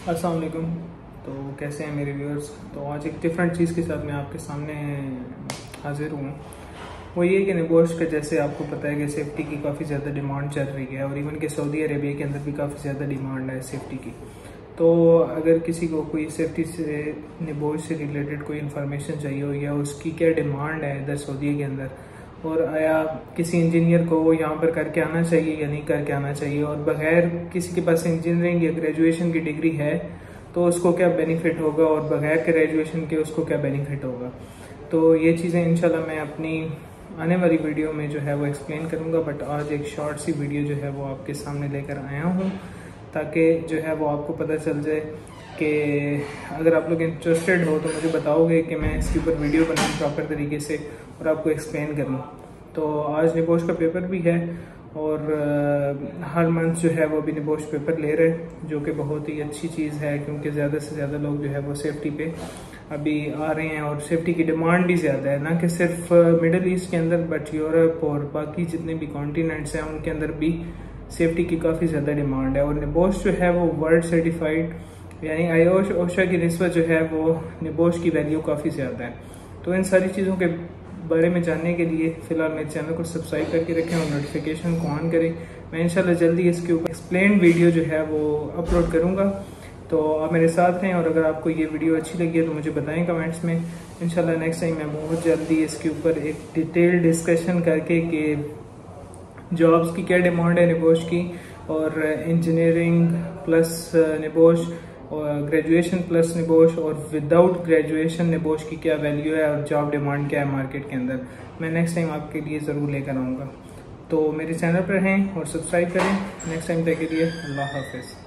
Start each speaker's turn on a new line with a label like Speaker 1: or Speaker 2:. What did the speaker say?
Speaker 1: अस्सलाम वालेकुम। तो कैसे हैं मेरे व्यूअर्स। तो आज एक डिफरेंट चीज़ के साथ मैं आपके सामने हाजिर हूँ। वो ये कि निबोश का, जैसे आपको पता है कि सेफ्टी की काफ़ी ज़्यादा डिमांड चल रही है और इवन के सऊदी अरेबिया के अंदर भी काफ़ी ज़्यादा डिमांड है सेफ्टी की। तो अगर किसी को कोई सेफ्टी से निबोश से रिलेटेड कोई इन्फॉर्मेशन चाहिए हो या उसकी क्या डिमांड है इधर सऊदी के अंदर, और आया किसी इंजीनियर को यहाँ पर करके आना चाहिए या नहीं करके आना चाहिए, और बगैर किसी के पास इंजीनियरिंग या ग्रेजुएशन की डिग्री है तो उसको क्या बेनिफिट होगा और बगैर ग्रेजुएशन के उसको क्या बेनिफिट होगा। तो ये चीज़ें इंशाल्लाह मैं अपनी आने वाली वीडियो में जो है वो एक्सप्लेन करूँगा। बट आज एक शॉर्ट सी वीडियो जो है वो आपके सामने लेकर आया हूँ ताकि जो है वो आपको पता चल जाए कि अगर आप लोग इंटरेस्टेड हो तो मुझे बताओगे कि मैं इसके ऊपर वीडियो बनाऊँ प्रॉपर तरीके से और आपको एक्सप्लेन करूँ। तो आज निबोश का पेपर भी है और हर मंथ जो है वो भी निबोश पेपर ले रहे हैं, जो कि बहुत ही अच्छी चीज़ है क्योंकि ज़्यादा से ज़्यादा लोग जो है वो सेफ्टी पे अभी आ रहे हैं और सेफ्टी की डिमांड भी ज़्यादा है, ना कि सिर्फ मिडल ईस्ट के अंदर बट यूरोप और बाकी जितने भी कॉन्टिनेंट्स हैं उनके अंदर भी सेफ्टी की काफ़ी ज़्यादा डिमांड है। और निबोश जो है वो वर्ल्ड सर्टिफाइड यानी आयोश ओशा की निस्बत जो है वो निबोश की वैल्यू काफ़ी ज़्यादा है। तो इन सारी चीज़ों के बारे में जानने के लिए फ़िलहाल मेरे चैनल को सब्सक्राइब करके रखें और नोटिफिकेशन को ऑन करें। मैं इंशाल्लाह जल्दी इसके ऊपर एक्सप्लेन वीडियो जो है वो अपलोड करूँगा, तो आप मेरे साथ रहें। और अगर आपको ये वीडियो अच्छी लगी है तो मुझे बताएं कमेंट्स में। इंशाल्लाह नेक्स्ट टाइम मैं बहुत जल्दी इसके ऊपर एक डिटेल डिस्कशन करके कि जॉब्स की क्या डिमांड है निबोश की, और इंजीनियरिंग प्लस निबोश और ग्रेजुएशन प्लस निबोश और विदाउट ग्रेजुएशन निबोश की क्या वैल्यू है और जॉब डिमांड क्या है मार्केट के अंदर, मैं नेक्स्ट टाइम आपके लिए ज़रूर लेकर आऊँगा। तो मेरे चैनल पर रहें और सब्सक्राइब करें। नेक्स्ट टाइम तक के लिए अल्लाह हाफिज़।